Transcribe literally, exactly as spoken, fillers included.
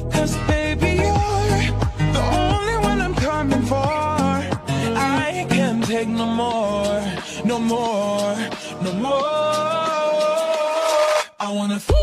'Cause baby, you're the only one I'm coming for. I can't take no more, no more, no more. I wanna